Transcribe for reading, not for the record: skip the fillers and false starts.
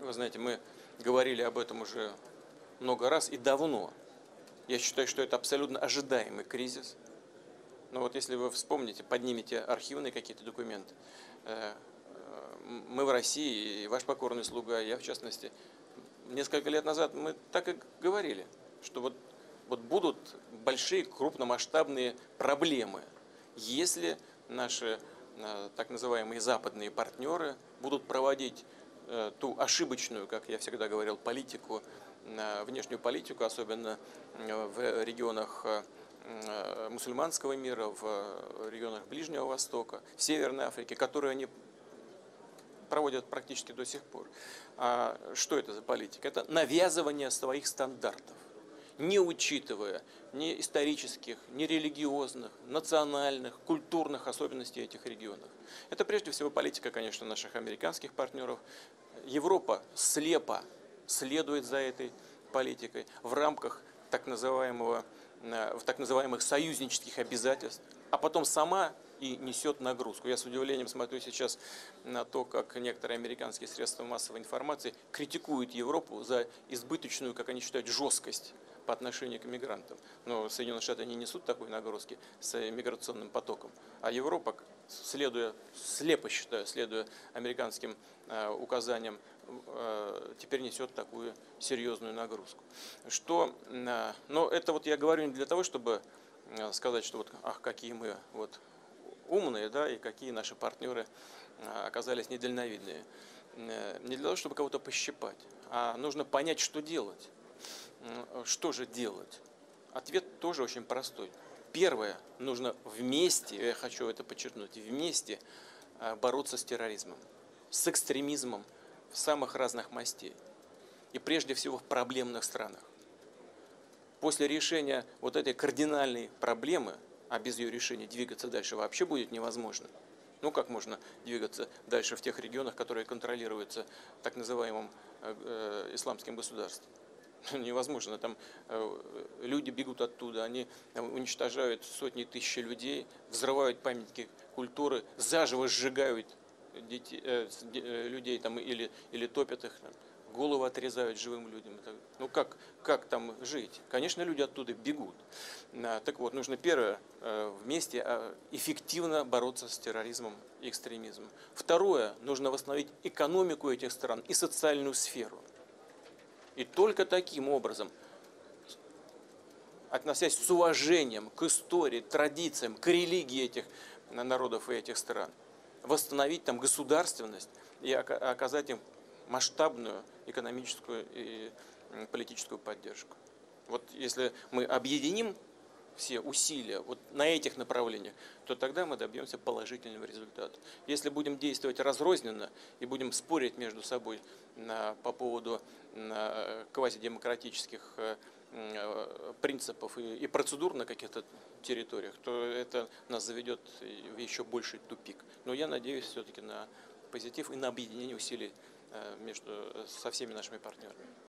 Вы знаете, мы говорили об этом уже много раз и давно. Я считаю, что это абсолютно ожидаемый кризис. Но вот если вы вспомните, поднимете архивные какие-то документы, мы в России, и ваш покорный слуга, я в частности, несколько лет назад мы так и говорили, что вот будут большие крупномасштабные проблемы, если наши так называемые западные партнеры будут проводить ту ошибочную, как я всегда говорил, политику, внешнюю политику, особенно в регионах мусульманского мира, в регионах Ближнего Востока, в Северной Африке, которые они проводят практически до сих пор. А что это за политика? Это навязывание своих стандартов, не учитывая ни исторических, ни религиозных, национальных, культурных особенностей этих регионов. Это прежде всего политика, конечно, наших американских партнеров. Европа слепо следует за этой политикой в рамках так называемых союзнических обязательств, а потом сама и несет нагрузку. Я с удивлением смотрю сейчас на то, как некоторые американские средства массовой информации критикуют Европу за избыточную, как они считают, жесткость по отношению к мигрантам. Но Соединенные Штаты не несут такой нагрузки с миграционным потоком. А Европа, слепо считаю, следуя американским указаниям, теперь несет такую серьезную нагрузку. Но это вот я говорю не для того, чтобы сказать, что вот, ах, какие мы вот умные, да, и какие наши партнеры оказались недальновидные. Не для того, чтобы кого-то пощипать, а нужно понять, что делать. Что же делать? Ответ тоже очень простой. Первое, нужно вместе, я хочу это подчеркнуть, вместе бороться с терроризмом, с экстремизмом в самых разных мастей. И прежде всего в проблемных странах. После решения вот этой кардинальной проблемы, а без ее решения двигаться дальше вообще будет невозможно. Ну как можно двигаться дальше в тех регионах, которые контролируются так называемым исламским государством? Невозможно. Там люди бегут оттуда, они уничтожают сотни тысяч людей, взрывают памятники культуры, заживо сжигают людей там, или топят их, головы отрезают живым людям. Ну как там жить? Конечно, люди оттуда бегут. Так вот, нужно первое, вместе эффективно бороться с терроризмом и экстремизмом. Второе, нужно восстановить экономику этих стран и социальную сферу. И только таким образом, относясь с уважением к истории, традициям, к религии этих народов и этих стран, восстановить там государственность и оказать им масштабную экономическую и политическую поддержку. Вот если мы объединим все усилия вот на этих направлениях, то тогда мы добьемся положительного результата. Если будем действовать разрозненно и будем спорить между собой по поводу квазидемократических принципов и процедур на каких-то территориях, то это нас заведет в еще больший тупик. Но я надеюсь все-таки на позитив и на объединение усилий со всеми нашими партнерами.